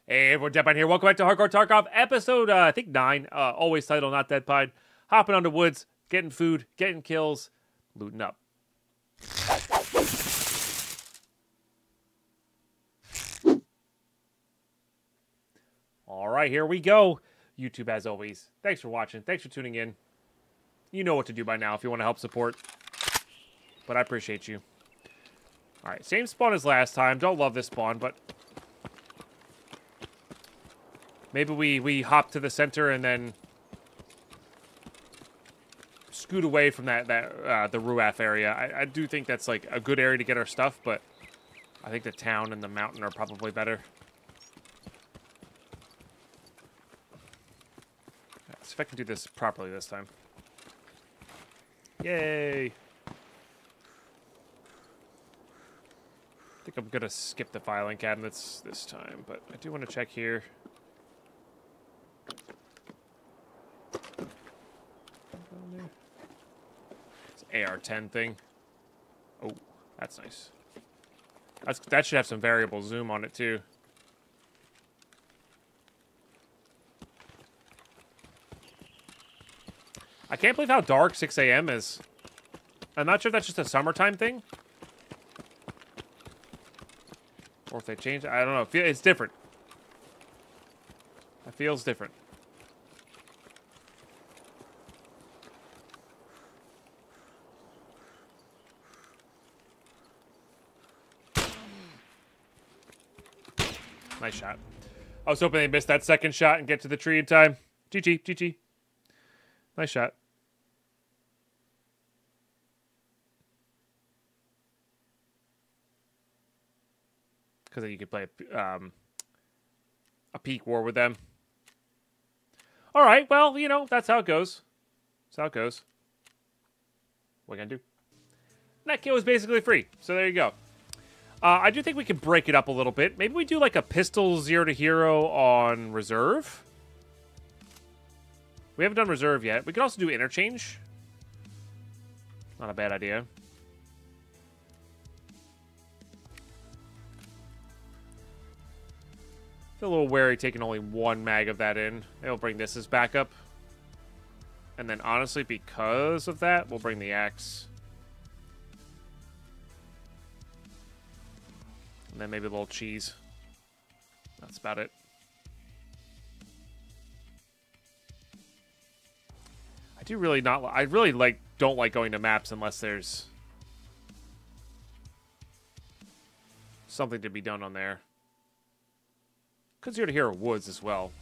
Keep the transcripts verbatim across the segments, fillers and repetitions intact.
Hey everyone, Deadpine here. Welcome back to Hardcore Tarkov, episode, uh, I think, nine. Uh, always title, not Deadpine. Hopping onto woods, getting food, getting kills, looting up. Alright, here we go. YouTube, as always. Thanks for watching. Thanks for tuning in. You know what to do by now if you want to help support. But I appreciate you. Alright, same spawn as last time. Don't love this spawn, but... Maybe we, we hop to the center and then scoot away from that, that uh, the Ruaf area. I, I do think that's like a good area to get our stuff, but I think the town and the mountain are probably better. Let's see if I can do this properly this time. Yay! I think I'm gonna skip the filing cabinets this time, but I do want to check here. A R ten thing. Oh, that's nice. That's, that should have some variable zoom on it, too. I can't believe how dark six A M is. I'm not sure if that's just a summertime thing. Or if they changed it. I don't know. It's different. It feels different. Nice shot. I was hoping they missed that second shot and get to the tree in time. G G, G G. Nice shot. Because then you could play a, um, a peak war with them. All right, well, you know, that's how it goes. That's how it goes. What are you going to do? That kill was basically free, so there you go. Uh, I do think we could break it up a little bit. Maybe we do like a pistol zero to hero on reserve. We haven't done reserve yet. We could also do interchange. Not a bad idea. Feel a little wary taking only one mag of that in. Maybe we'll bring this as backup. And then honestly, because of that, we'll bring the axe. And then maybe a little cheese. That's about it. I do really not... I really like don't like going to maps unless there's something to be done on there. Because you're to hear woods as well.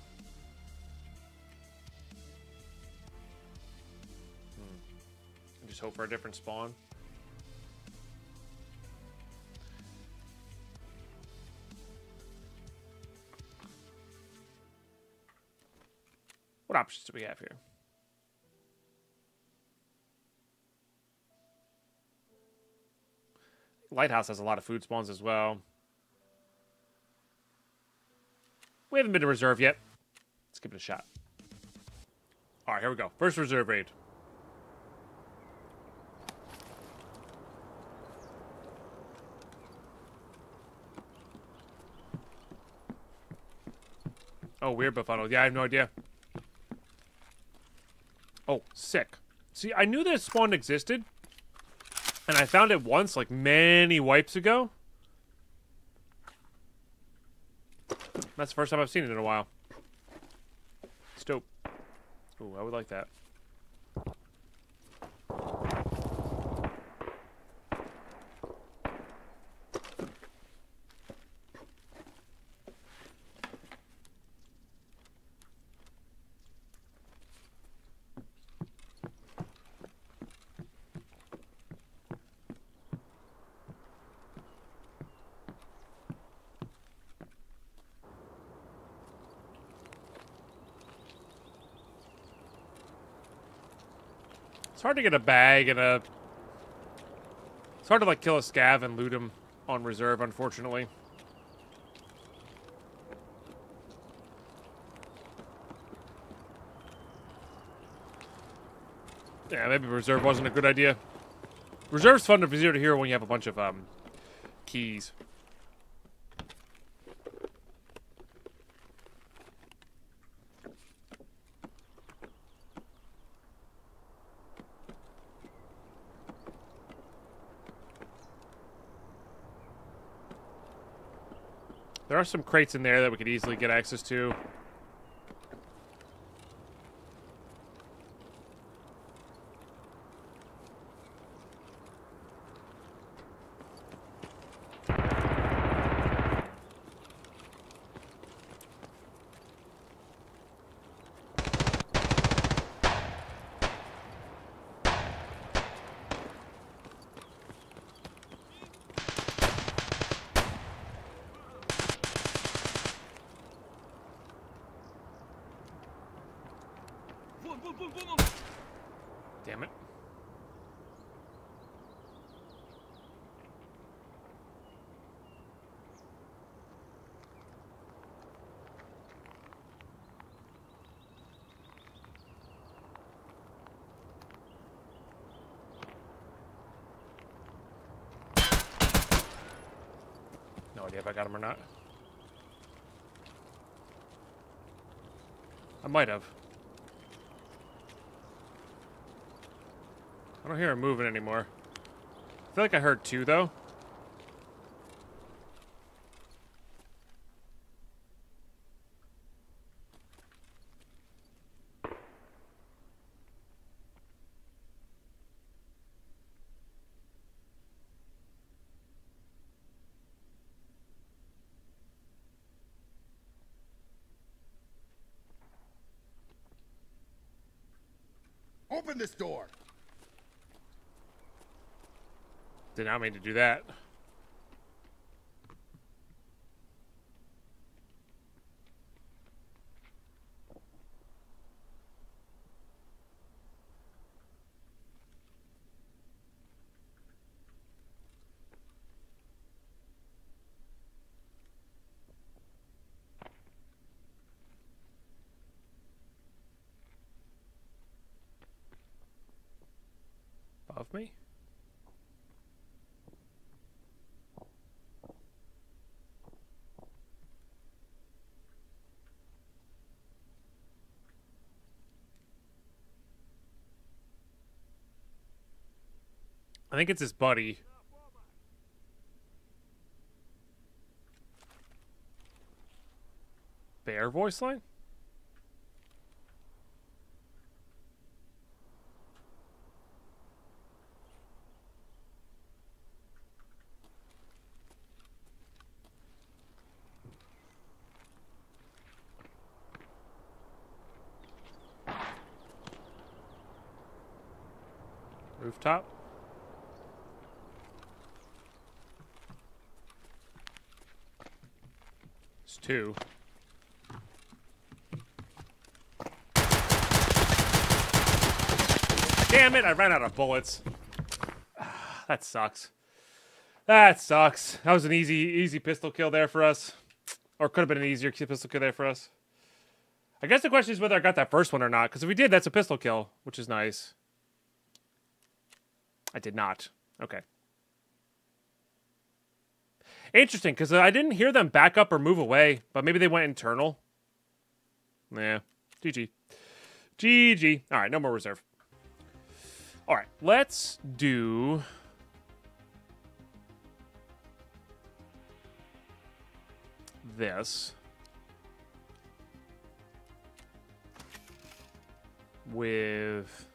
Hmm. Just hope for a different spawn. What options do we have here? Lighthouse has a lot of food spawns as well. We haven't been to reserve yet. Let's give it a shot. All right, here we go. First reserve raid. Oh, weird befuddled. Yeah, I have no idea. Oh, sick. See, I knew this spawn existed, and I found it once, like, many wipes ago. That's the first time I've seen it in a while. It's dope. Ooh, I would like that. It's hard to get a bag and a... It's hard to, like, kill a scav and loot him on reserve, unfortunately. Yeah, maybe reserve wasn't a good idea. Reserve's fun to zero to hero when you have a bunch of um keys. There are some crates in there that we could easily get access to. Damn it. No idea if I got him or not. I might have. I don't hear him moving anymore. I feel like I heard two, though. Open this door. Did not mean to do that. Above me? I think it's his buddy. Bear voice line? Rooftop? It's two. Damn it, I ran out of bullets. That sucks. That sucks. That was an easy, easy pistol kill there for us. Or could have been an easier pistol kill there for us. I guess the question is whether I got that first one or not. Because if we did, that's a pistol kill, which is nice. I did not. Okay. Interesting, because I didn't hear them back up or move away. But maybe they went internal. Yeah. G G. G G. Alright, no more reserve. Alright, let's do... this. With...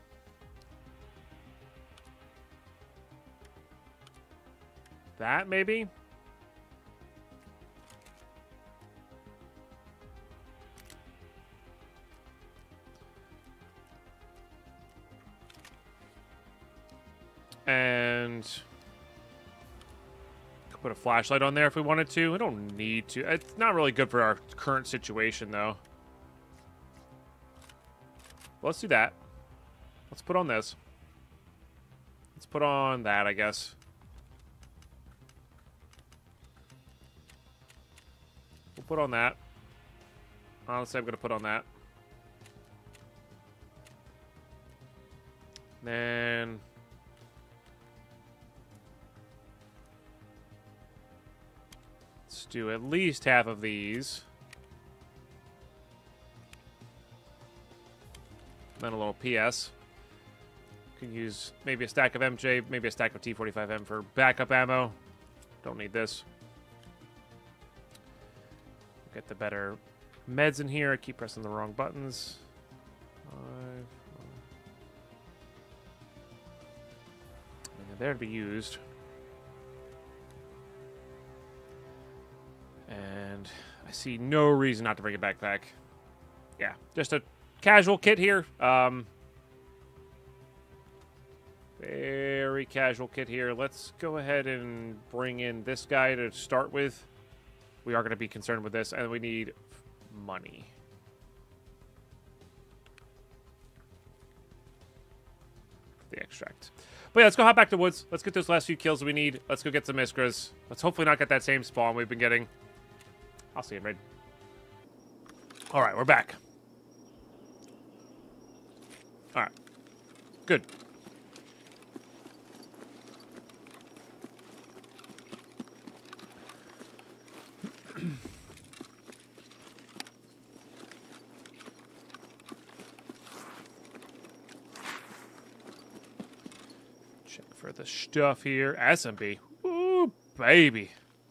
that, maybe? And... could put a flashlight on there if we wanted to. I don't need to. It's not really good for our current situation, though. Well, let's do that. Let's put on this. Let's put on that, I guess. We'll put on that. Honestly, I'm going to put on that. Then... let's do at least half of these. Then a little P S. Can use maybe a stack of M J, maybe a stack of T forty-five M for backup ammo. Don't need this. Get the better meds in here. I keep pressing the wrong buttons. Five. And they're there to be used. And I see no reason not to bring a backpack. Yeah, just a casual kit here. Um, very casual kit here. Let's go ahead and bring in this guy to start with. We are going to be concerned with this, and we need money. The extract. But yeah, let's go hop back to the woods. Let's get those last few kills we need. Let's go get some Iskras. Let's hopefully not get that same spawn we've been getting. I'll see you, Raid. Alright, we're back. Alright. Good. Check for the stuff here. S M B. Ooh, baby.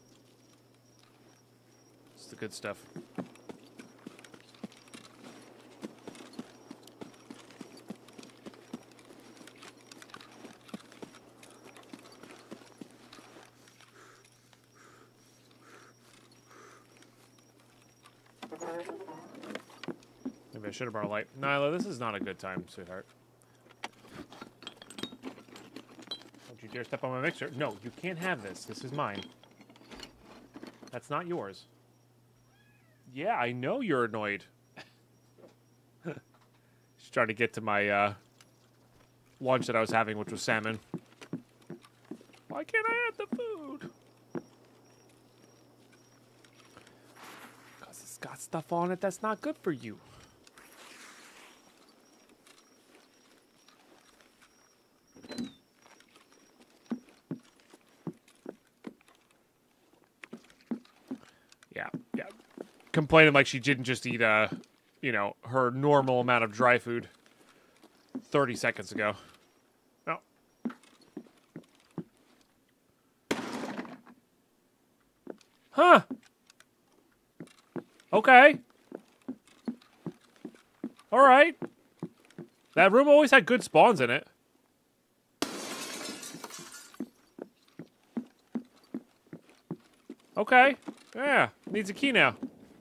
It's the good stuff. Maybe I should have brought a light. Nyla, this is not a good time, sweetheart. Don't you dare step on my mixer. No, you can't have this. This is mine. That's not yours. Yeah, I know you're annoyed. Just trying to get to my uh, lunch that I was having, which was salmon. Why can't I have the food? Because it's got stuff on it that's not good for you. Yeah, yeah. Complaining like she didn't just eat, uh, you know, her normal amount of dry food thirty seconds ago. No. Huh. Okay. All right. That room always had good spawns in it. Okay. Yeah. Needs a key now.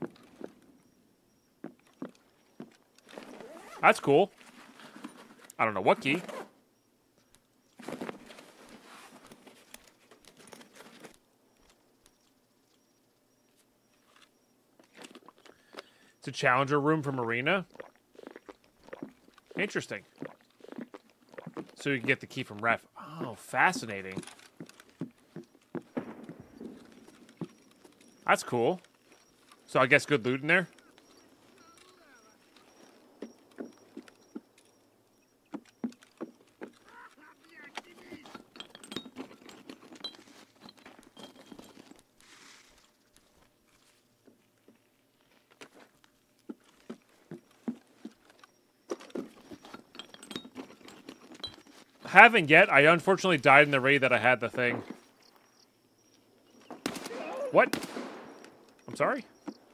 That's cool. I don't know what key. It's a challenger room from Arena. Interesting. So you can get the key from Ref. Oh, fascinating. That's cool. So I guess good loot in there. Haven't yet. I unfortunately died in the raid that I had the thing. What? I'm sorry?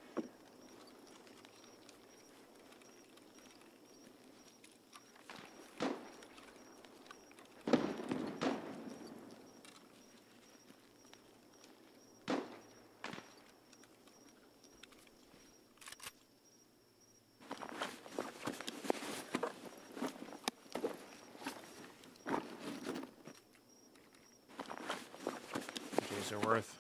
Are worth.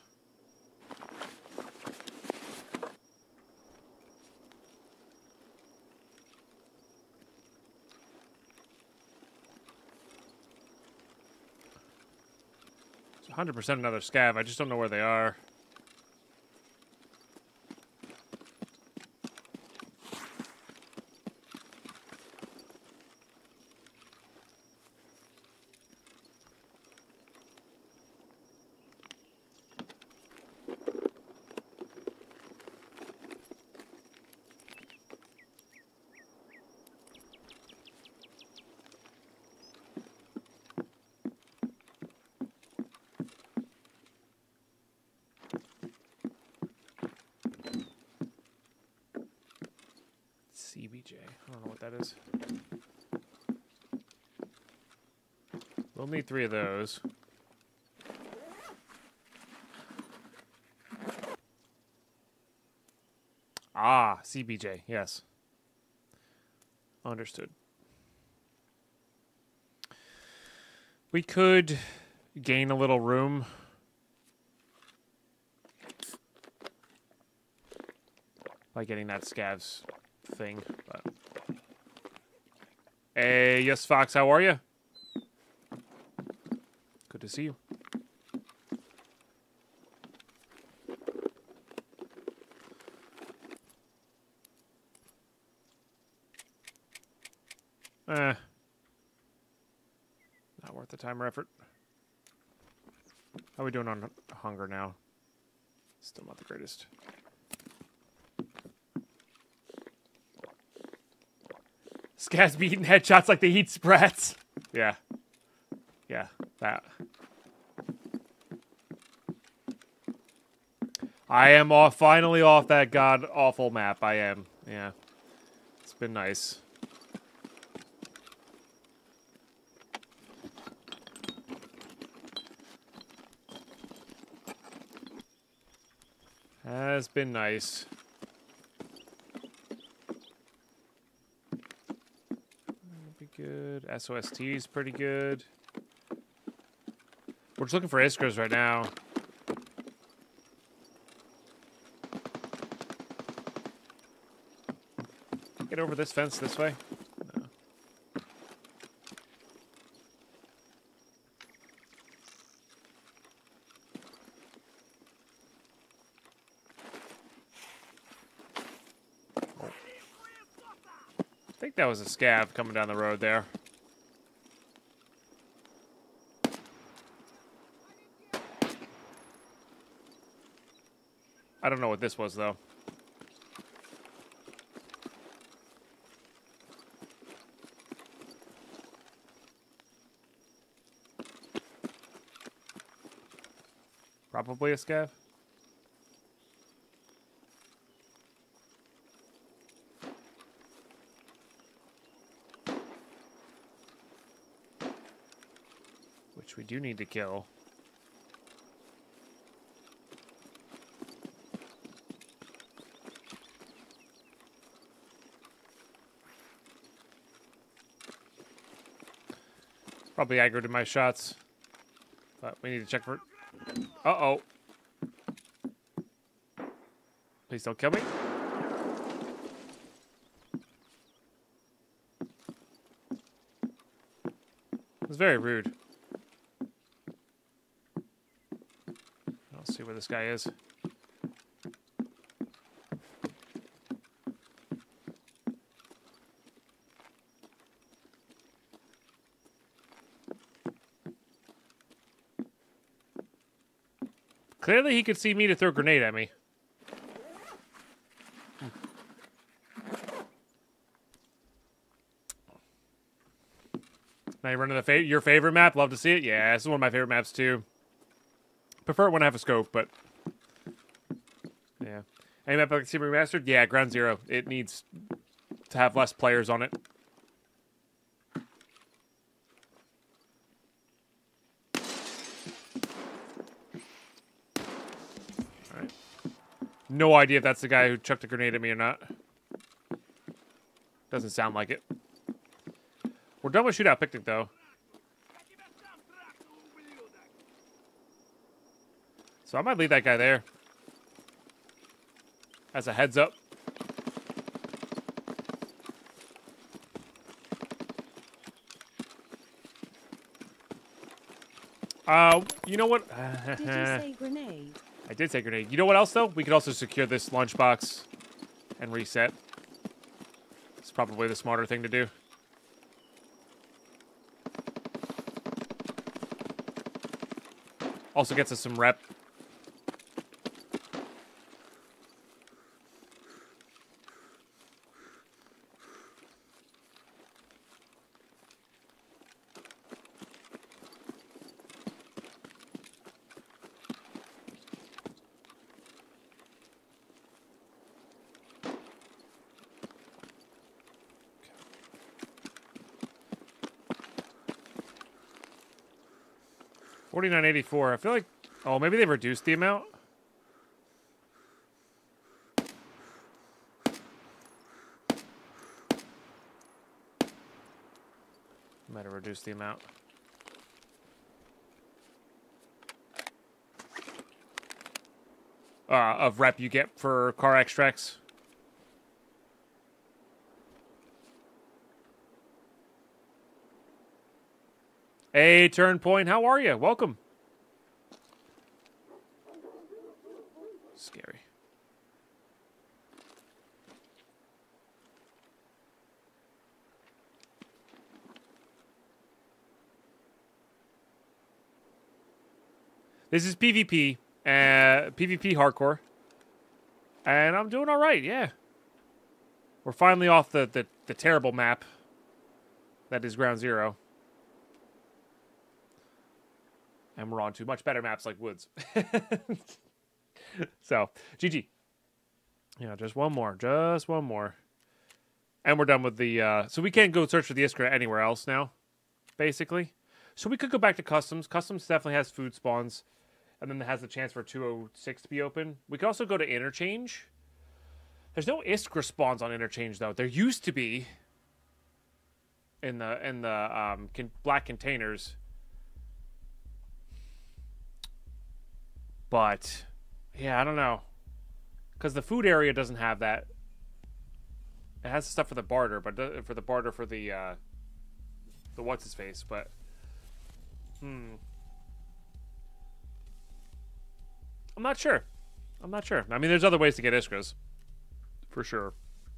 It's one hundred percent another scav. I just don't know where they are. don't know what that is. We'll need three of those. Ah, C B J, yes. Understood. We could gain a little room. By getting that scavs thing, but... Hey, yes, Fox, how are you? Good to see you. Eh. Not worth the time or effort. How are we doing on hunger now? Still not the greatest. Scavs be eating headshots like they eat sprats. Yeah. Yeah, that. I am off, finally off that god-awful map. I am. Yeah. It's been nice. Has been nice. That'll be good. S O S T is pretty good. We're just looking for Iskras right now. Get over this fence this way. No. Oh. I think that was a scav coming down the road there. I don't know what this was, though. Probably a scav. Which we do need to kill. Probably aggroed in my shots. But we need to check for... Uh-oh. Please don't kill me. It's very rude. I'll see where this guy is. Clearly he could see me to throw a grenade at me. Now you're running the fa your favorite map? Love to see it? Yeah, this is one of my favorite maps too. Prefer it when I have a scope, but... Yeah. Any map I can see remastered? Yeah, Ground Zero. It needs to have less players on it. Alright. No idea if that's the guy who chucked a grenade at me or not. Doesn't sound like it. We're done with Shootout Picnic, though. So I might leave that guy there. As a heads up. Uh, you know what? Did you say grenade? I did say grenade. You know what else, though? We could also secure this lunchbox and reset. It's probably the smarter thing to do. Also gets us some rep. forty-nine eighty-four. I feel like... Oh, maybe they've reduced the amount? Might have reduced the amount. Uh, of rep you get for car extracts. Hey, Turn Point, how are you? Welcome. Scary. This is PvP. Uh, PvP hardcore. And I'm doing alright, yeah. We're finally off the, the, the terrible map. That is Ground Zero. And we're on to much better maps like Woods. So, G G. Yeah, just one more. Just one more. And we're done with the... Uh, so we can't go search for the Iskra anywhere else now, basically. So we could go back to Customs. Customs definitely has food spawns. And then it has the chance for two oh six to be open. We could also go to Interchange. There's no Iskra spawns on Interchange, though. There used to be in the in the um, con black containers. But, yeah, I don't know. Because the food area doesn't have that. It has stuff for the barter, but for the barter for the, uh, the what's-his-face, but, hmm. I'm not sure. I'm not sure. I mean, there's other ways to get Iskras. For sure.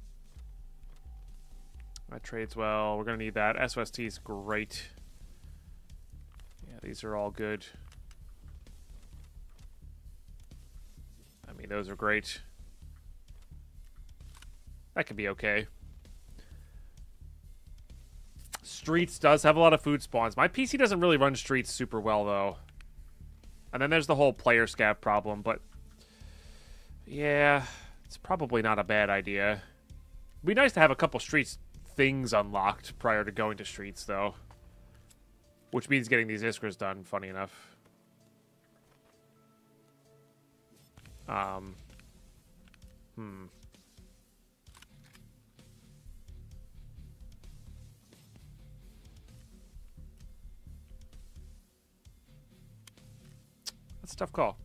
That trades well. We're going to need that. S O S T is great. Yeah, these are all good. I mean, those are great. That could be okay. Streets does have a lot of food spawns. My P C doesn't really run Streets super well, though. And then there's the whole player scav problem, but... yeah, it's probably not a bad idea. It'd be nice to have a couple Streets things unlocked prior to going to Streets, though. Which means getting these Iskras done, funny enough. Um... Hmm... That's a tough call.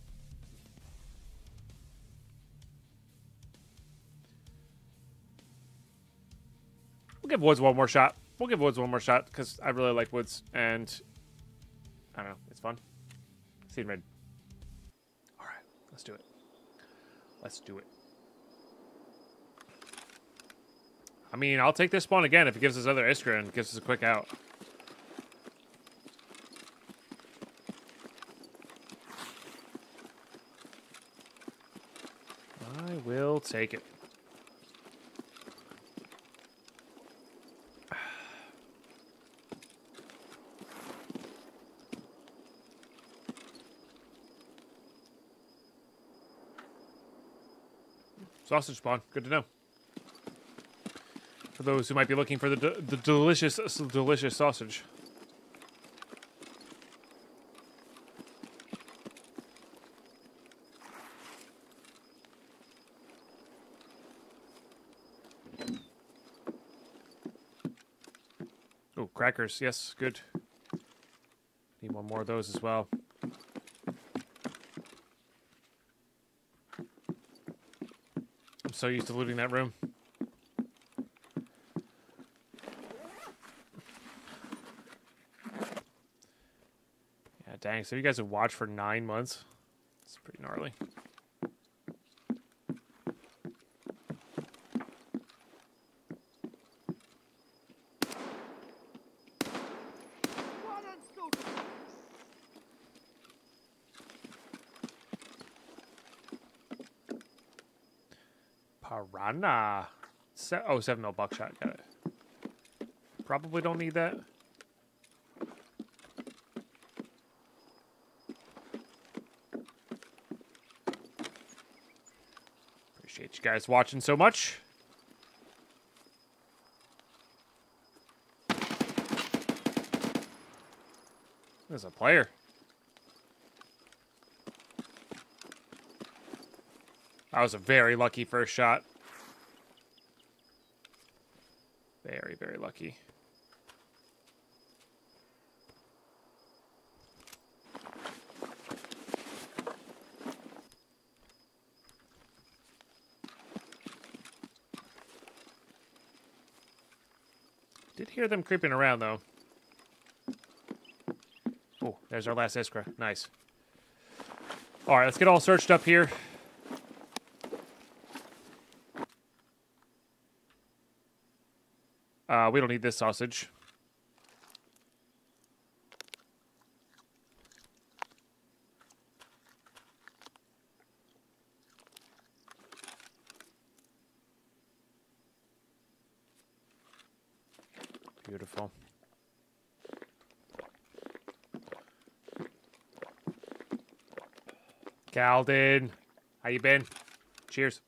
We'll give Woods one more shot. We'll give Woods one more shot because I really like Woods and I don't know, it's fun. Seed raid. All right, let's do it. Let's do it. I mean, I'll take this spawn again if it gives us another Iskra and gives us a quick out. I will take it. Sausage spawn. Good to know. For those who might be looking for the de the delicious, delicious sausage. Oh, crackers. Yes, good. Need one more of those as well. I'm so used to looting that room. Yeah, dang. So you guys have watched for nine months? It's pretty gnarly. Piranha. Se oh, seven mil buckshot. Got it. Probably don't need that. Appreciate you guys watching so much. There's a player. That was a very lucky first shot. Very, very lucky. Did hear them creeping around, though. Oh, there's our last Iskra. Nice. All right, let's get all searched up here. Uh, we don't need this sausage. Beautiful. Calden, how you been? Cheers.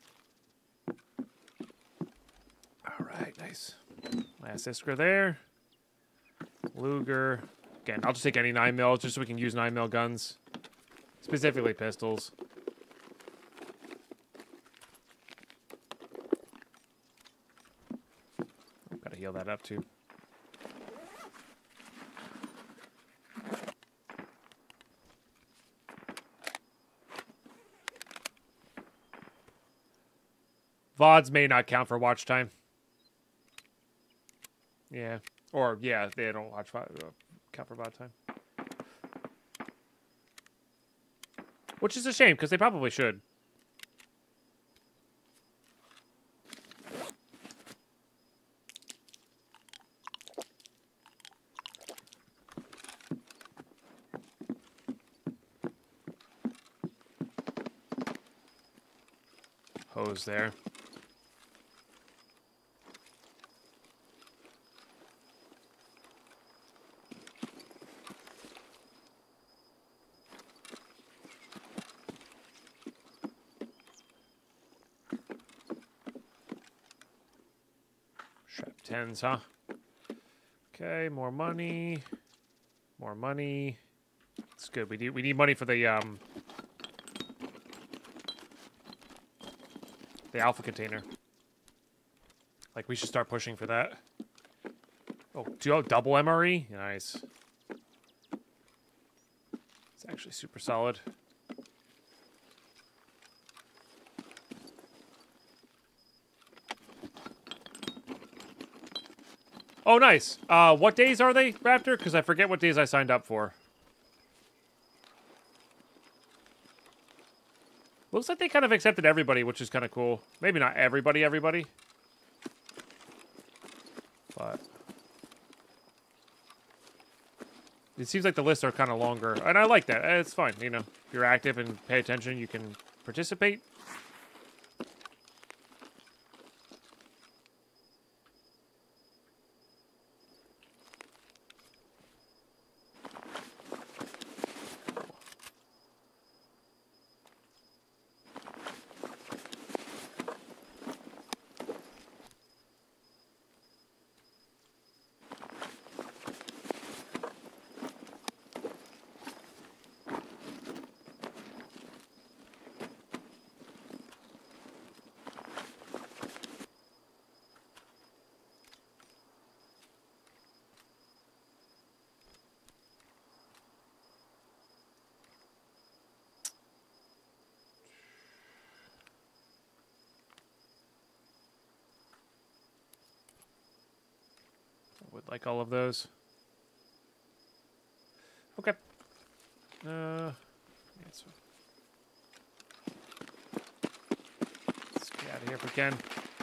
All right, nice. Last Iskra there. Luger. Again, I'll just take any nine mil just so we can use nine mil guns. Specifically pistols. Gotta heal that up too. V O Ds may not count for watch time. Yeah. Or, yeah, they don't watch uh, count for V O D time. Which is a shame, because they probably should. Hose there. Strap tens, huh? Okay, more money. More money. It's good. We need we need money for the um the alpha container. Like, we should start pushing for that. Oh, do oh, double M R E? Nice. It's actually super solid. Oh, nice. Uh, what days are they, Raptor? Because I forget what days I signed up for. Looks like they kind of accepted everybody, which is kind of cool. Maybe not everybody, everybody. But it seems like the lists are kind of longer. And I like that. It's fine, you know. If you're active and pay attention, you can participate. Would like all of those. Okay. Uh, let's get out of here if we can.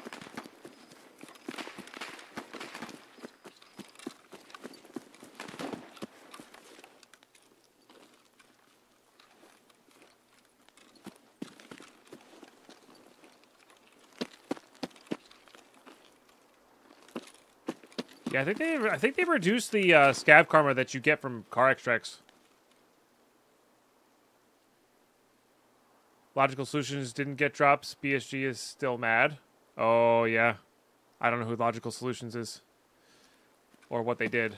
Yeah, I think they I think they reduced the uh, scab karma that you get from car extracts. Logical Solutions didn't get drops. B S G is still mad. Oh yeah, I don't know who Logical Solutions is, or what they did.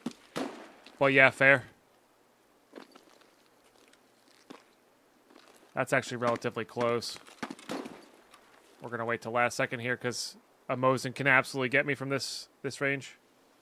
But yeah, fair. That's actually relatively close. We're gonna wait till last second here because a Mosin can absolutely get me from this this range.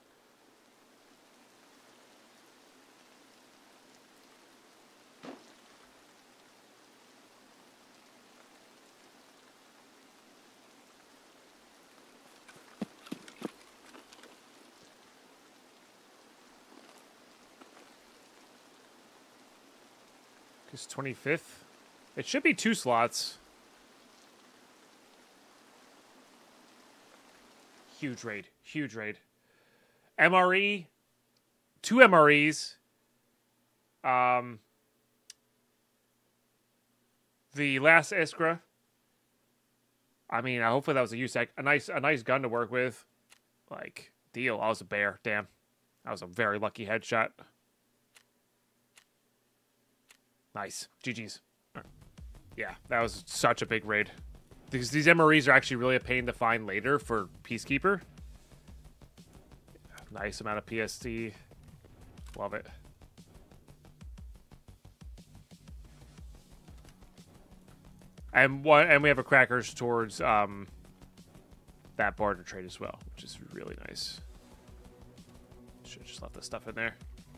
It's twenty-fifth. It should be two slots. Huge raid. Huge raid. M R E. Two M R Es. Um, the last Iskra. I mean, hopefully that was a U S A C. A nice, a nice gun to work with. Like, deal. I was a bear. Damn. That was a very lucky headshot. Nice. G G's. Yeah, that was such a big raid. These, these M R Es are actually really a pain to find later for Peacekeeper. Nice amount of P S D. Love it. And one, and we have a crackers towards um, that barter trade as well, which is really nice. Should have just left this stuff in there.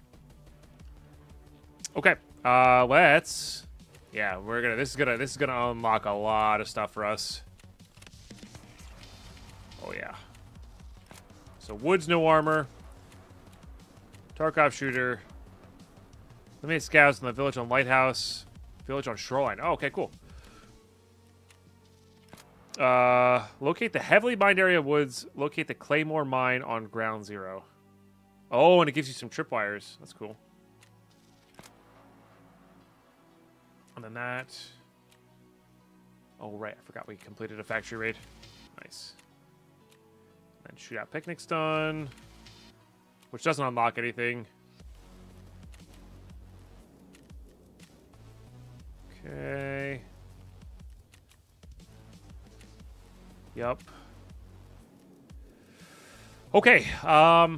Okay, uh, let's. Yeah, we're gonna. This is gonna. This is gonna unlock a lot of stuff for us. Oh yeah. So woods, no armor. Tarkov shooter. Limited scouts in the village on lighthouse. Village on shoreline. Oh, okay, cool. Uh, locate the heavily mined area of woods. Locate the Claymore mine on ground zero. Oh, and it gives you some tripwires. That's cool. And then that. Oh, right. I forgot we completed a factory raid. Nice. And shootout picnic's done. Which doesn't unlock anything. Okay. Yep. Okay. Um.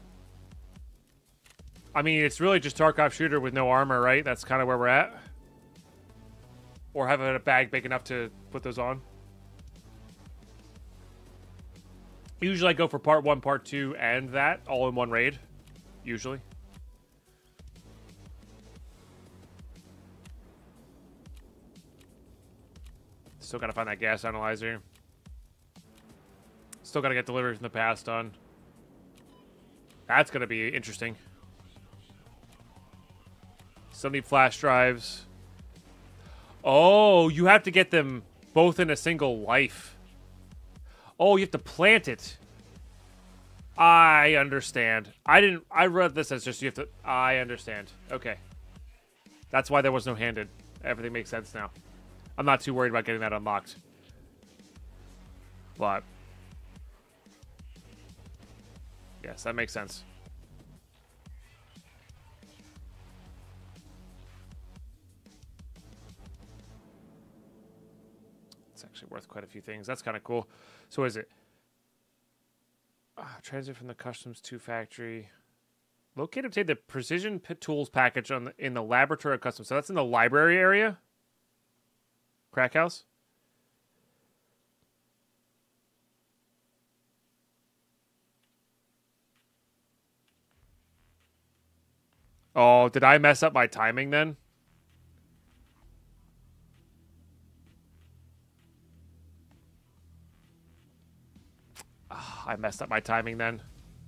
I mean, it's really just Tarkov shooter with no armor, right? That's kind of where we're at. Or having a bag big enough to put those on. Usually I go for part one, part two, and that all in one raid. Usually. Still gotta find that gas analyzer. Still gotta get deliveries in the past done. That's gonna be interesting. Still need flash drives. Oh, you have to get them both in a single life. Oh, you have to plant it. I understand. I didn't. I read this as just you have to. I understand. Okay. That's why there was no handed. Everything makes sense now. I'm not too worried about getting that unlocked. But yes, that makes sense. It's actually worth quite a few things. That's kind of cool. So what is it? Uh, transit from the customs to factory. Locate and obtain the precision pit tools package on the, in the laboratory of customs. So that's in the library area. Crack house. Oh, did I mess up my timing then? Oh, I messed up my timing then.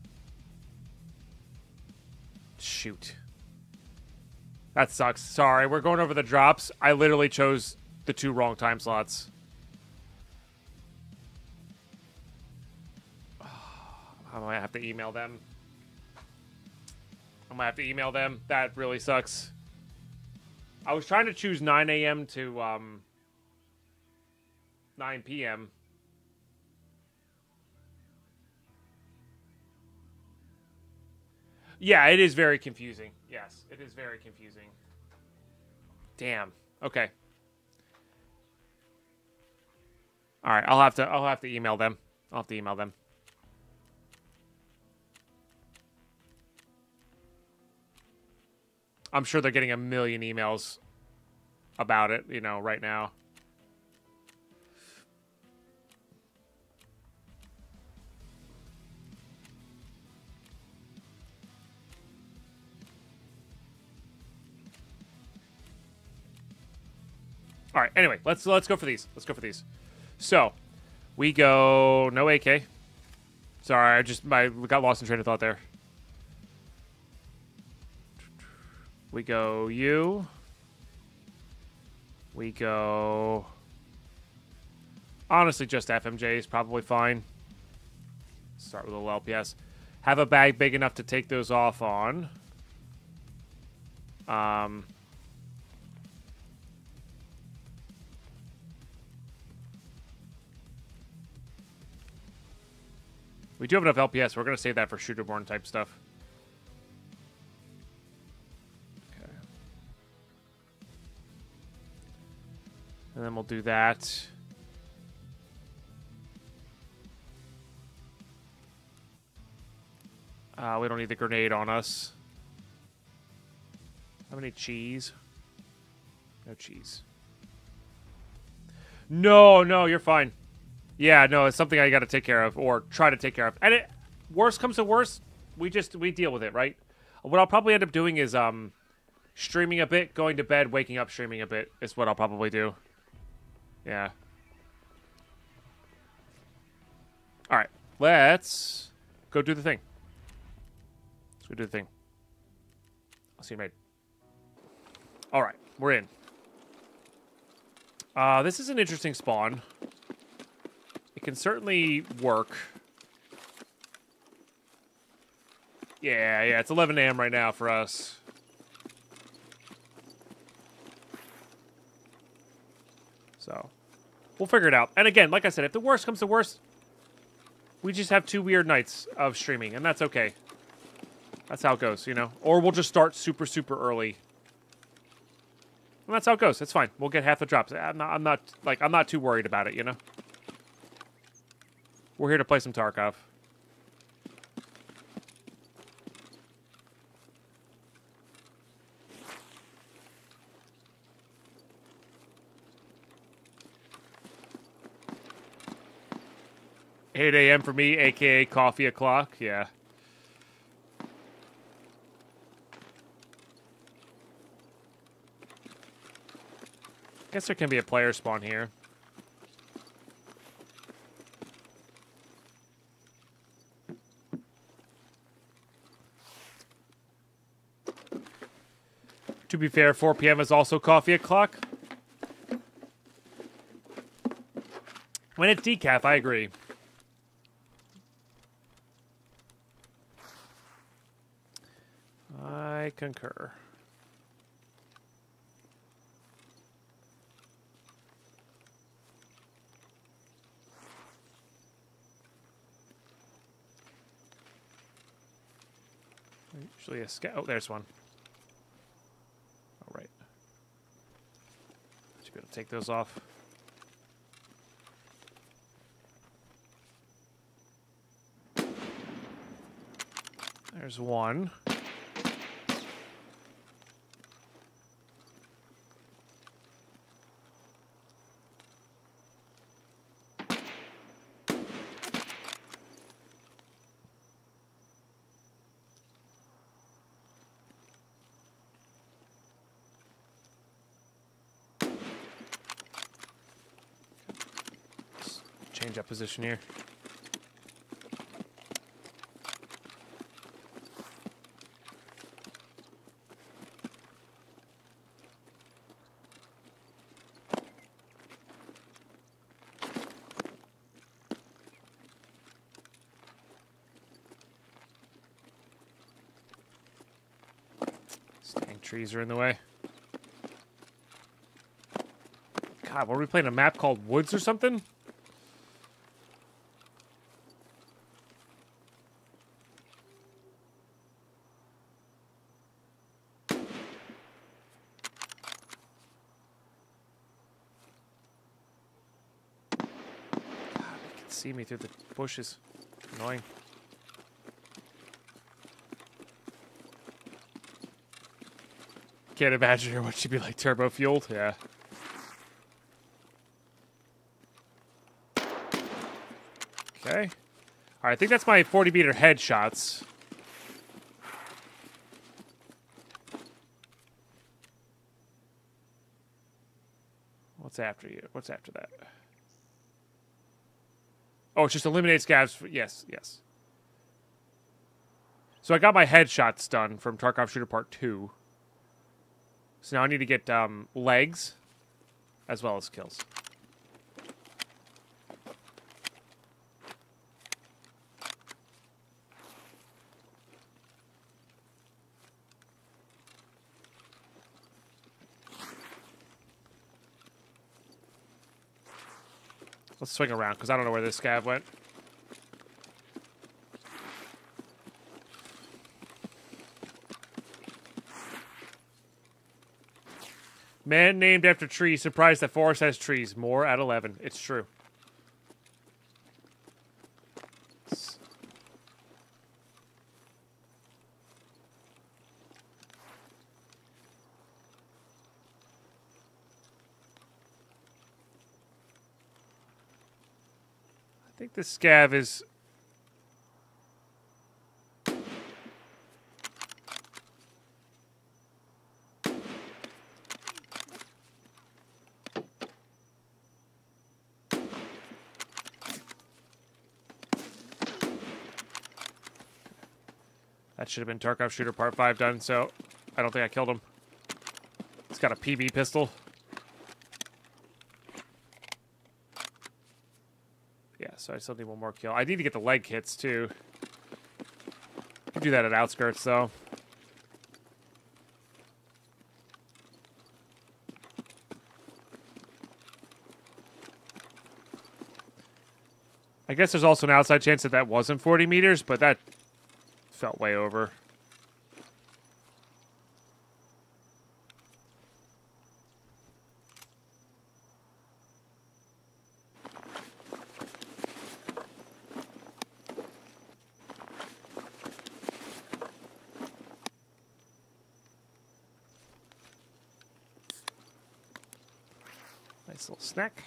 Shoot. That sucks. Sorry, we're going over the drops. I literally chose the two wrong time slots. I might have to email them. I might have to email them. That really sucks. I was trying to choose nine A M to um, nine P M Yeah, it is very confusing. Yes, it is very confusing. Damn. Okay. All right, I'll have to I'll have to email them. I'll have to email them. I'm sure they're getting a million emails about it, you know, right now. All right. Anyway, let's let's go for these. Let's go for these. So, we go no A K. Sorry, I just my got lost in train of thought there. We go U. We go. Honestly, just F M J is probably fine. Start with a little L P S. Have a bag big enough to take those off on. Um. We do have enough L P S. We're going to save that for shooter-borne type stuff. Okay. And then we'll do that. Uh, we don't need the grenade on us. How many cheese? No cheese. No, no, you're fine. Yeah, no, it's something I got to take care of, or try to take care of. And it, worst comes to worst, we just we deal with it, right? What I'll probably end up doing is um, streaming a bit, going to bed, waking up, streaming a bit is what I'll probably do. Yeah. All right, let's go do the thing. Let's go do the thing. I'll see you, mate. All right, we're in. Uh, this is an interesting spawn. It can certainly work. Yeah, yeah, it's eleven A M right now for us. So, we'll figure it out. And again, like I said, if the worst comes to worst, we just have two weird nights of streaming, and that's okay. That's how it goes, you know? Or we'll just start super, super early. And that's how it goes. It's fine. We'll get half the drops. I'm not, I'm not, like, I'm not too worried about it, you know? We're here to play some Tarkov. eight A M for me, a k a coffee o'clock. Yeah. Guess there can be a player spawn here. To be fair, four P M is also coffee o'clock. When it's decaf, I agree. I concur. Usually a scout. Oh, there's one. All right. Should be able to take those off. There's one. Change up position here. Staying trees are in the way. God, what are we playing? A map called Woods or something? See me through the bushes. Annoying. can't imagine her what she'd be like turbo fueled. Yeah. Okay. All right, I think that's my forty meter headshots. What's after you? What's after that? Oh, it's just eliminate scavs. For, yes, yes. So I got my headshots done from Tarkov Shooter Part two. So now I need to get um, legs as well as kills. Let's swing around, because I don't know where this scav went. Man named after tree, surprised that forest has trees. More at eleven. It's true. I think the scav is... That should have been Tarkov Shooter Part five done, so I don't think I killed him. It's got a P B pistol. Yeah, so I still need one more kill. I need to get the leg hits, too. I can do that at outskirts, though. I guess there's also an outside chance that that wasn't forty meters, but that felt way over. Nice little snack.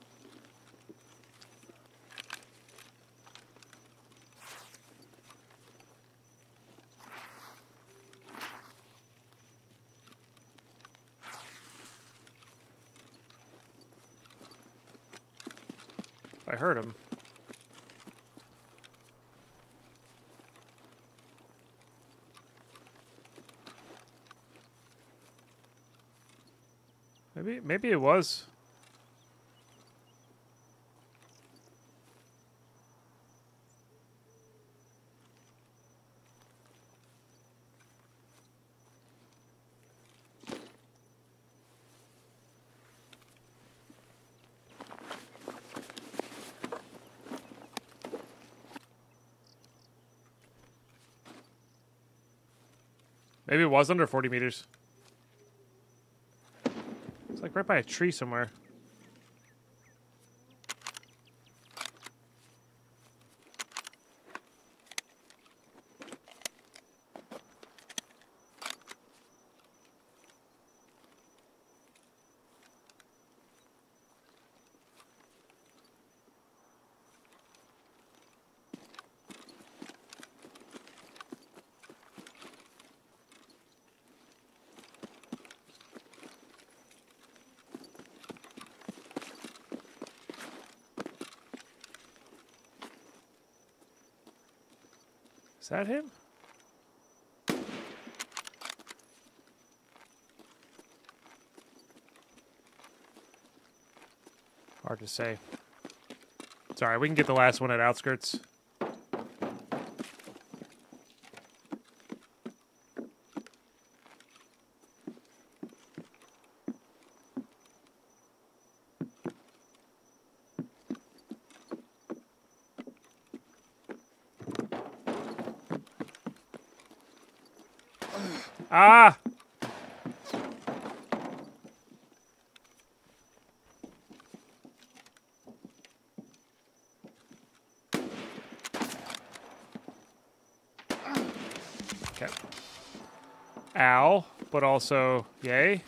I heard him. Maybe, maybe it was. Maybe it was under forty meters. It's like right by a tree somewhere. Is that him? Hard to say. Sorry, we can get the last one at outskirts. Ah! Okay. Ow. but also yay.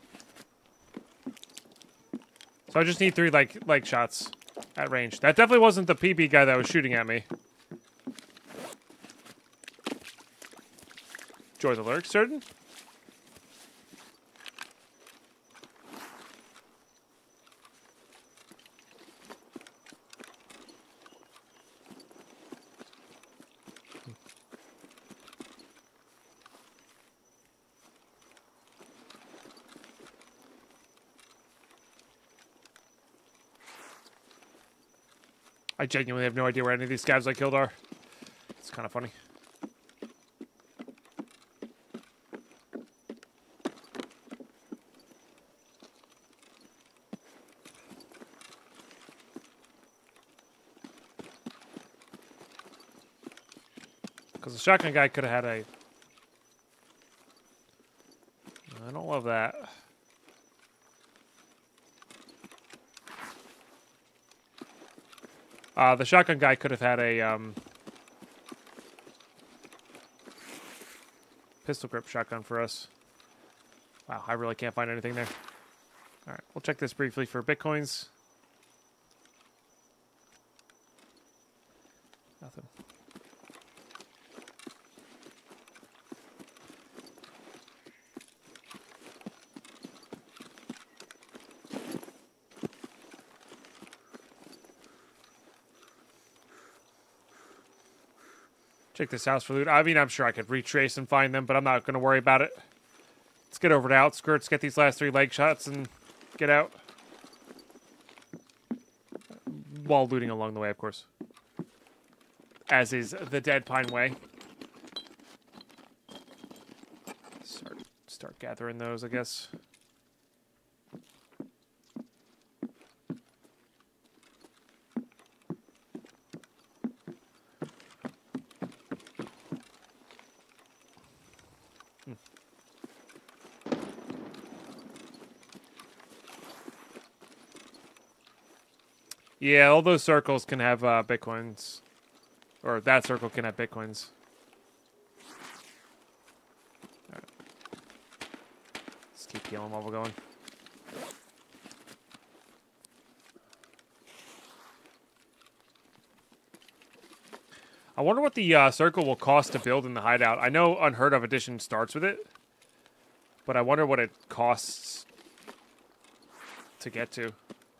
So I just need three like leg shots at range. That definitely wasn't the P B guy that was shooting at me. Joy the lurk, certain? I genuinely have no idea where any of these scavs I killed are. It's kind of funny. Because the shotgun guy could have had a... I don't love that. Uh, the shotgun guy could have had a um, pistol grip shotgun for us. Wow, I really can't find anything there. All right, we'll check this briefly for bitcoins. Nothing. Check this house for loot. I mean, I'm sure I could retrace and find them, but I'm not going to worry about it. Let's get over to outskirts, get these last three leg shots, and get out. While looting along the way, of course. As is the Deadpine way. Start, start gathering those, I guess. Yeah, all those circles can have uh, bitcoins. Or that circle can have bitcoins. All right. Let's keep healing while we're going. I wonder what the uh, circle will cost to build in the hideout. I know Unheard of Edition starts with it. But I wonder what it costs to get to.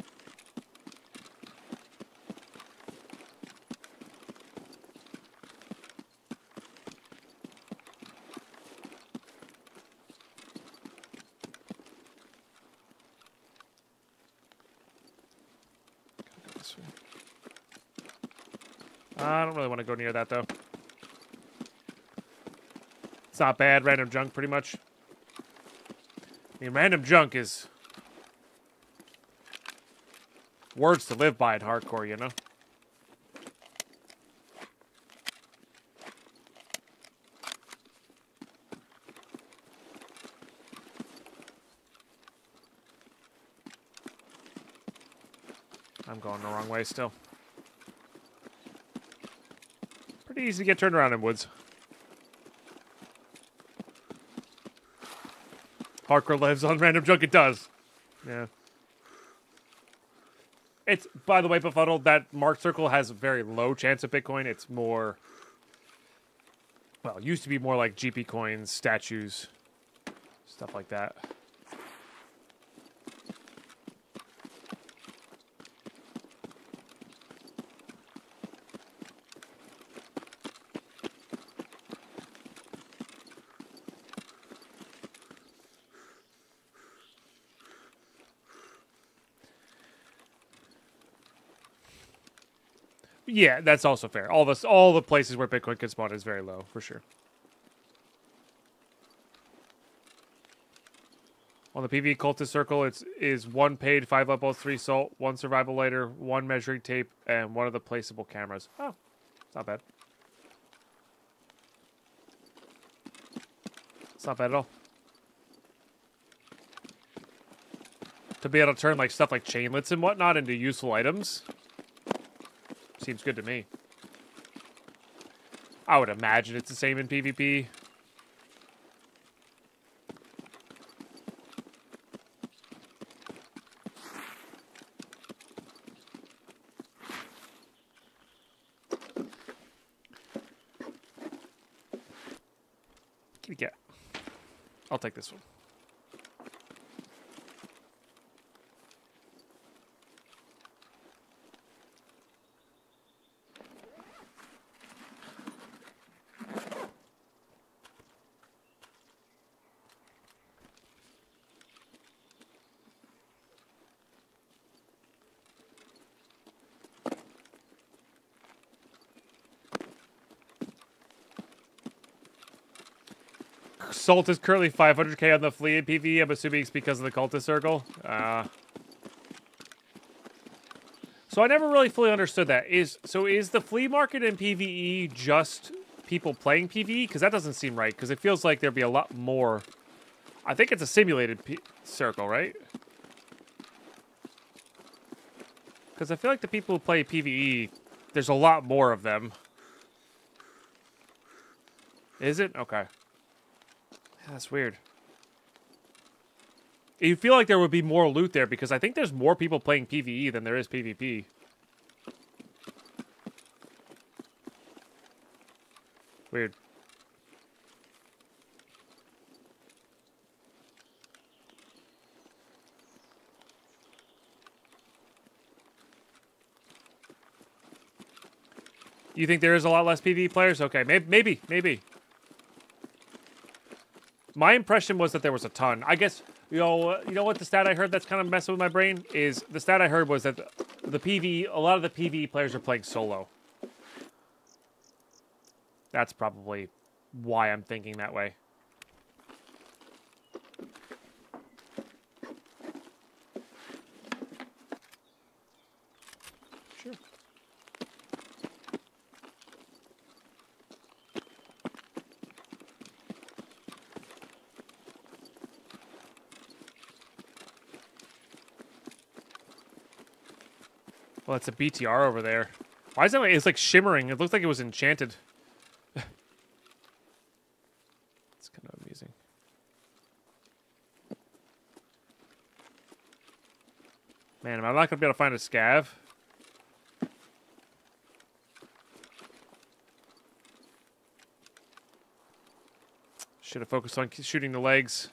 I don't really want to go near that, though. It's not bad. Random junk, pretty much. I mean, random junk is words to live by at hardcore, you know? I'm going the wrong way still. Pretty easy to get turned around in woods. Hardcore lives on random junk, it does. Yeah. It's, by the way, Befuddled, that marked circle has a very low chance of Bitcoin. It's more, well, it used to be more like G P coins, statues, stuff like that. Yeah, that's also fair. All the all the places where Bitcoin can spawn is very low, for sure. On the P V cultist circle, it's is one paid, five levels, three salt, one survival lighter, one measuring tape, and one of the placeable cameras. Oh, it's not bad. It's not bad at all. To be able to turn like stuff like chainlets and whatnot into useful items. Seems good to me. I would imagine it's the same in PvP. Yeah. I'll take this one. Salt is currently five hundred K on the flea in PvE. I'm assuming it's because of the cultist circle. Uh, so I never really fully understood that. Is so is the flea market in PvE just people playing PvE? Because that doesn't seem right. Because it feels like there'd be a lot more. I think it's a simulated P circle, right? Because I feel like the people who play PvE, there's a lot more of them. Is it? Okay. That's weird. You feel like there would be more loot there because I think there's more people playing PvE than there is PvP. Weird. You think there is a lot less PvE players? Okay, maybe, maybe, maybe. My impression was that there was a ton. I guess, you know, uh, you know what the stat I heard that's kind of messing with my brain is the stat I heard was that the, the PvE, a lot of the PvE players are playing solo. That's probably why I'm thinking that way. Sure. Well, it's a B T R over there. Why is that? It's like shimmering. It looks like it was enchanted. It's kind of amusing. Man, am I not gonna be able to find a scav? Should have focused on shooting the legs.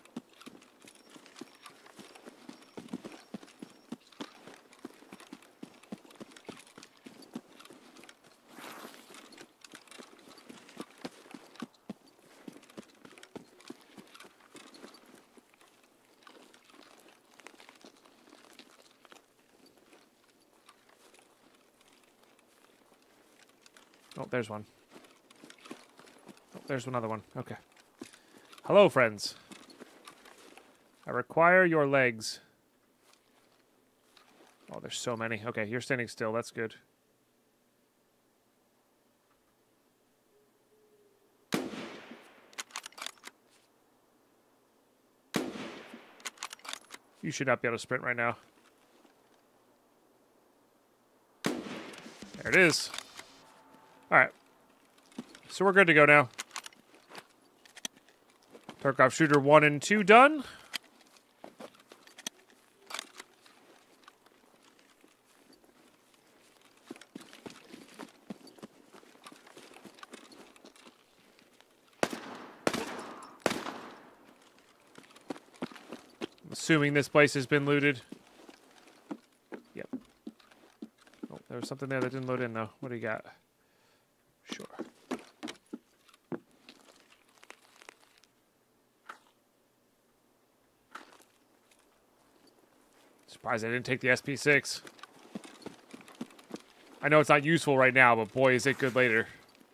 Oh, there's one. Oh, there's another one. Okay. Hello, friends. I require your legs. Oh, there's so many. Okay, you're standing still. That's good. You should not be able to sprint right now. There it is. All right. So we're good to go now. Tarkov shooter one and two done. I'm assuming this place has been looted. Yep. Oh, there was something there that didn't load in though. What do you got? Sure. Surprised I didn't take the S P six. I know it's not useful right now, but boy, is it good later.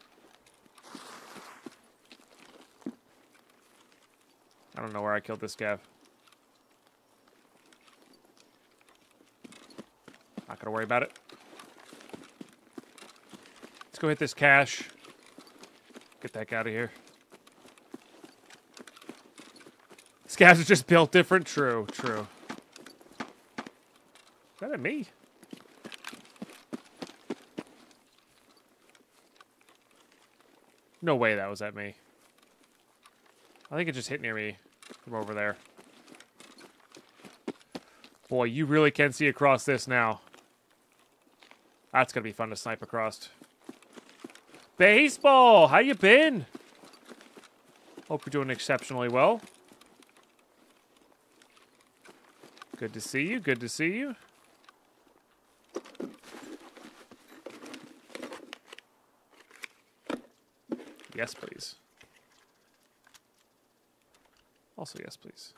I don't know where I killed this scav. Not gonna worry about it. Let's go hit this cache. Get that guy out of here. Scavs are just built different. True, true. Is that at me? No way that was at me. I think it just hit near me from over there. Boy, you really can see across this now. That's gonna be fun to snipe across. Baseball, how you been? Hope you're doing exceptionally well. Good to see you. Good to see you. Yes, please. Also, yes, please.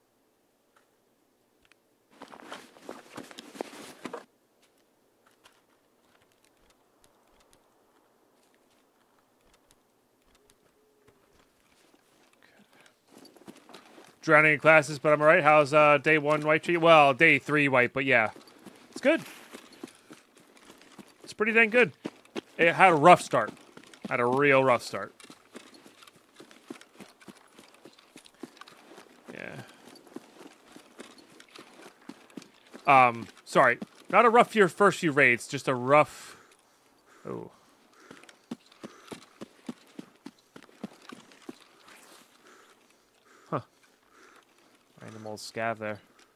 Drowning in classes, but I'm alright. How's uh, day one white treat? Well, day three white, but yeah. It's good. It's pretty dang good. It had a rough start. Had a real rough start. Yeah. Um, sorry. Not a rough year first few raids, just a rough... Oh. Huh. Random old scav there.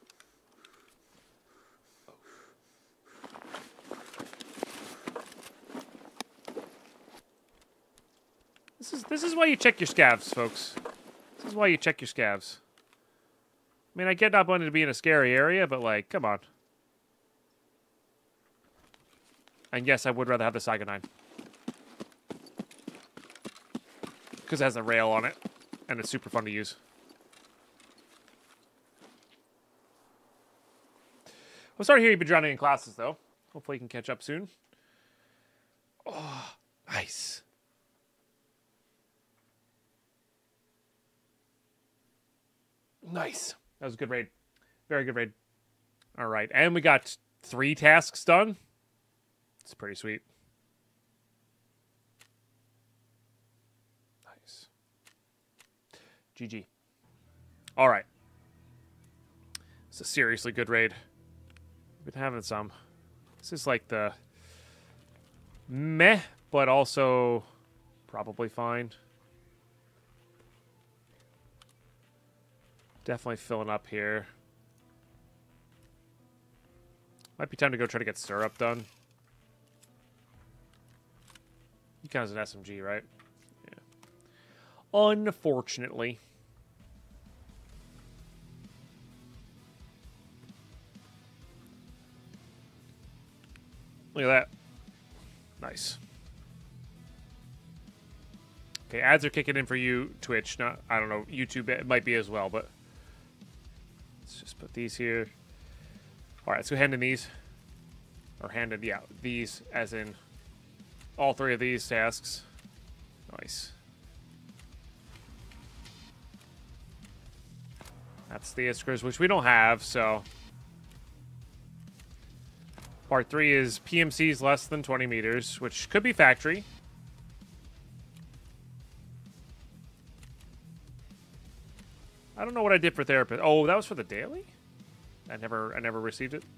This is this is why you check your scavs, folks. This is why you check your scavs. I mean, I get not wanting to be in a scary area, but like, come on. And yes, I would rather have the Saiga nine. Because it has a rail on it. And it's super fun to use. I'm sorry to hear you've been drowning in classes, though. Hopefully you can catch up soon. Oh, nice. Nice. That was a good raid. Very good raid. All right. And we got three tasks done. It's pretty sweet. Nice. G G. All right. It's a seriously good raid. Been having some. This is like the meh, but also probably fine. Definitely filling up here. Might be time to go try to get syrup done. He counts as an S M G, right? Yeah. Unfortunately. Look at that. Nice. Okay, ads are kicking in for you, Twitch. Not, I don't know, YouTube it might be as well, but let's just put these here. All right, let's go hand in these. Or hand in, yeah, these as in all three of these tasks. Nice. That's the Iskers, which we don't have, so. Part three is P M Cs less than twenty meters, which could be factory. I don't know what I did for therapist. Oh, that was for the daily? I never I never received it.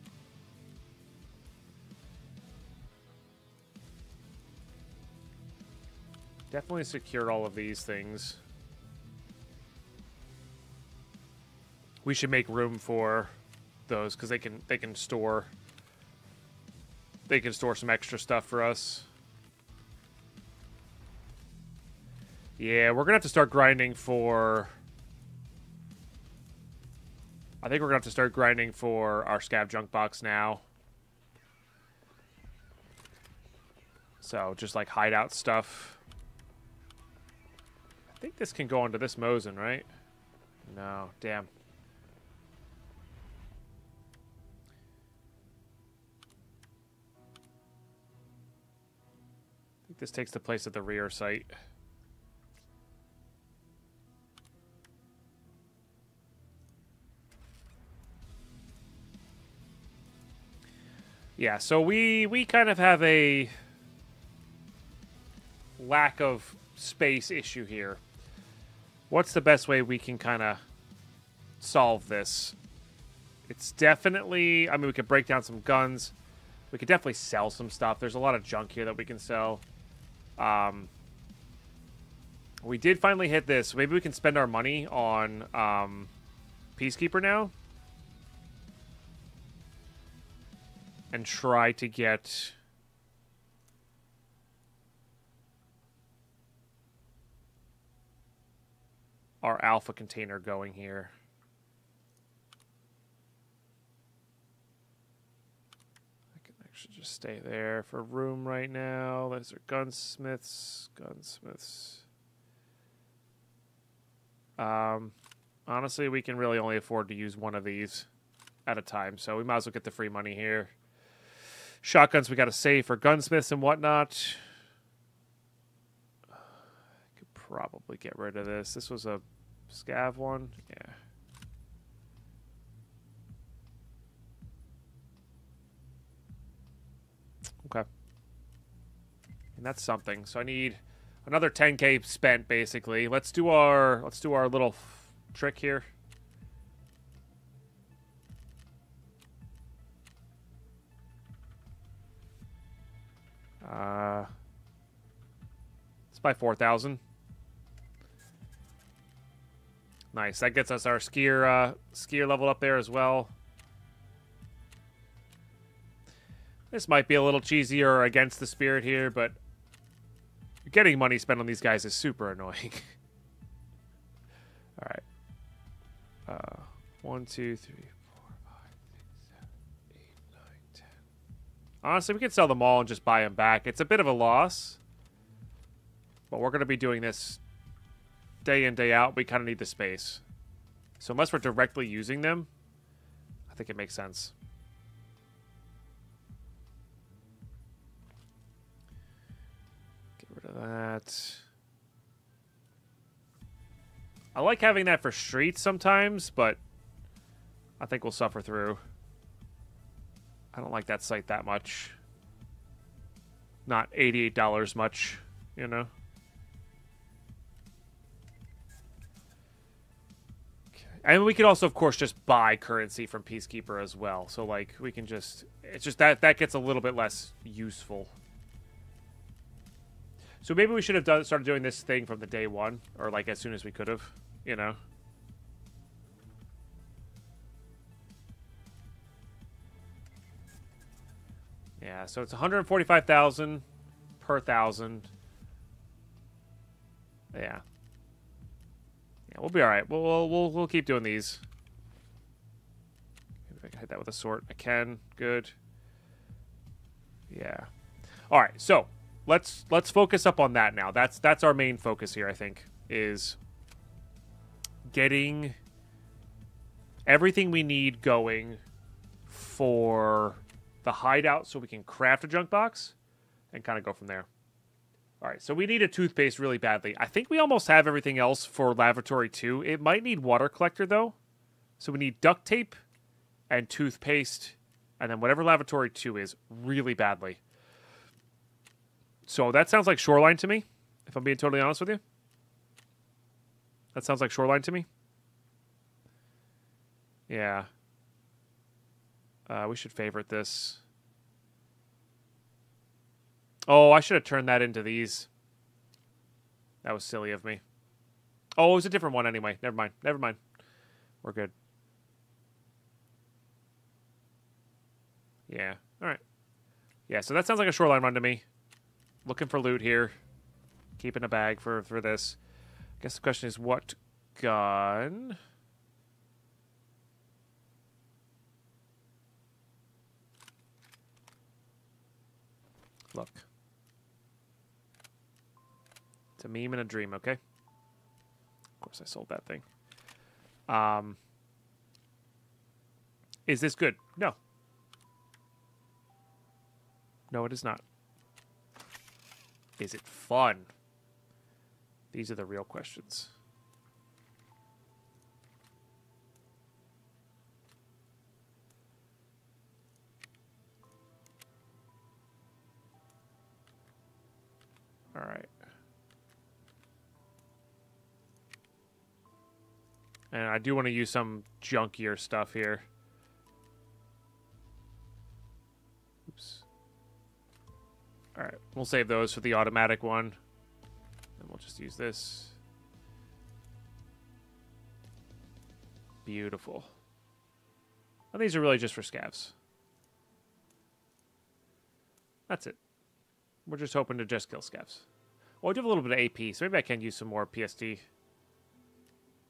Definitely secured all of these things. We should make room for those because they can they can store they can store some extra stuff for us. Yeah, we're gonna have to start grinding for I think we're gonna have to start grinding for our scav junk box now. So just like hideout stuff. I think this can go onto this Mosin, right? No, damn. I think this takes the place of the rear site. Yeah, so we we kind of have a lack of space issue here. What's the best way we can kind of solve this? It's definitely, I mean, we could break down some guns. We could definitely sell some stuff. There's a lot of junk here that we can sell. Um, we did finally hit this. Maybe we can spend our money on um, Peacekeeper now. And try to get... our alpha container going here. I can actually just stay there for room right now. Those are gunsmiths. Gunsmiths. Um, honestly, we can really only afford to use one of these at a time, so we might as well get the free money here. Shotguns we got to save for gunsmiths and whatnot. Could probably get rid of this. This was a scav one. Yeah. Okay. And that's something. So I need another ten K spent basically. Let's do our let's do our little f trick here. Uh, let's buy four thousand. Nice. That gets us our skier uh, skier leveled up there as well. This might be a little cheesy or against the spirit here, but getting money spent on these guys is super annoying. All right. Uh, one, two, three, four, five, six, seven, eight, nine, ten. Honestly, we could sell them all and just buy them back. It's a bit of a loss, but we're going to be doing this day in, day out. We kind of need the space. So unless we're directly using them, I think it makes sense. Get rid of that. I like having that for streets sometimes, but I think we'll suffer through. I don't like that site that much. Not eighty-eight dollars much, you know? Okay. And we could also, of course, just buy currency from Peacekeeper as well. So, like, we can just... It's just that that gets a little bit less useful. So maybe we should have done started doing this thing from the day one. Or, like, as soon as we could have, you know? Yeah, so it's one hundred forty-five thousand per thousand. Yeah. Yeah, we'll be all right. We'll we'll we'll, we'll keep doing these. Maybe if I can hit that with a sword. I can. Good. Yeah. All right. So let's let's focus up on that now. That's that's our main focus here. I think is getting everything we need going for the hideout so we can craft a junk box and kind of go from there. All right, so we need a toothpaste really badly. I think we almost have everything else for Lavatory two. It might need water collector, though. So we need duct tape and toothpaste, and then whatever Lavatory two is really badly. So that sounds like Shoreline to me, if I'm being totally honest with you. That sounds like Shoreline to me. Yeah. Uh, we should favorite this. Oh, I should have turned that into these. That was silly of me. Oh, it was a different one anyway. Never mind. Never mind. We're good. Yeah. All right. Yeah, so that sounds like a Shoreline run to me. Looking for loot here. Keeping a bag for, for this. I guess the question is what gun... Look. It's a meme and a dream, okay? Of course I sold that thing. Um, is this good? No. No, it is not. Is it fun? These are the real questions. All right. And I do want to use some junkier stuff here. Oops. All right. We'll save those for the automatic one. And we'll just use this. Beautiful. And these are really just for scavs. That's it. We're just hoping to just kill scavs. Well, I do have a little bit of A P, so maybe I can use some more P S D.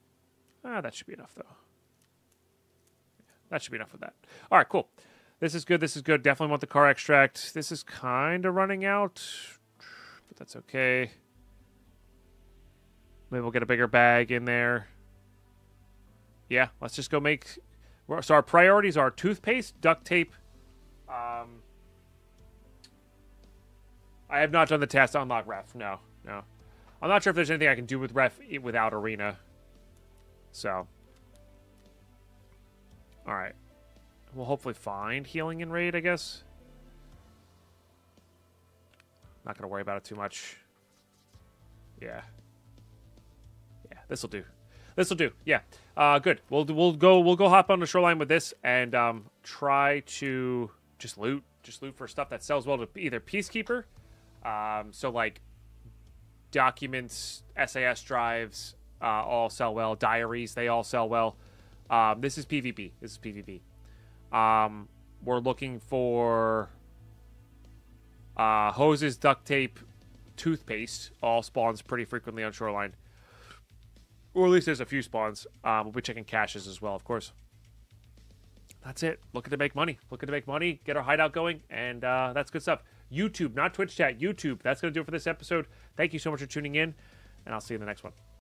Ah, that should be enough, though. That should be enough of that. All right, cool. This is good. This is good. Definitely want the car extract. This is kind of running out, but that's okay. Maybe we'll get a bigger bag in there. Yeah, let's just go make... So our priorities are toothpaste, duct tape. Um, I have not done the task to unlock ref. No, no. I'm not sure if there's anything I can do with ref without arena. So. Alright. We'll hopefully find healing in raid, I guess. Not going to worry about it too much. Yeah. Yeah, this'll do. This'll do. Yeah. Uh, good. We'll we'll go we'll go hop on the shoreline with this and um, try to just loot. Just loot for stuff that sells well to either Peacekeeper. Um, so like documents, S A S drives, uh, all sell well. Diaries, they all sell well. Um, this is PvP. This is PvP. Um, we're looking for uh, hoses, duct tape, toothpaste. All spawns pretty frequently on shoreline. Or at least there's a few spawns. Um, we'll be checking caches as well, of course. That's it. Looking to make money. Looking to make money. Get our hideout going. And uh, that's good stuff. YouTube, not Twitch chat. YouTube. That's going to do it for this episode. Thank you so much for tuning in. And I'll see you in the next one.